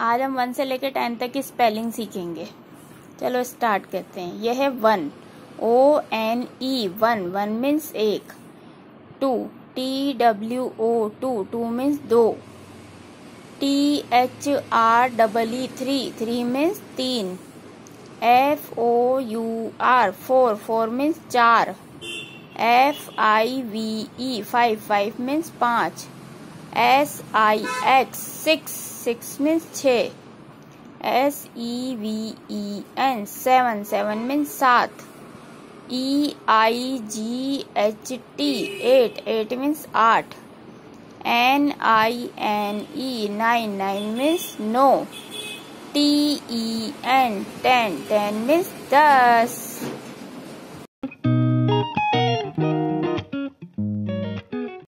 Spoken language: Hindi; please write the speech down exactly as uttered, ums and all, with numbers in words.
आज हम वन से लेकर टेन तक की स्पेलिंग सीखेंगे। चलो स्टार्ट करते हैं। यह है one, O N E one, one means एक। Two, T W O two, two means दो। T H R double E three, three means तीन। F O U R four, four means चार। F I V E five, five means पाँच। S I X six, six means छः। S E V E N seven, seven means सात। E I G H T eight, eight means आठ। N I N E nine, nine means नौ। T E N ten, ten means दस।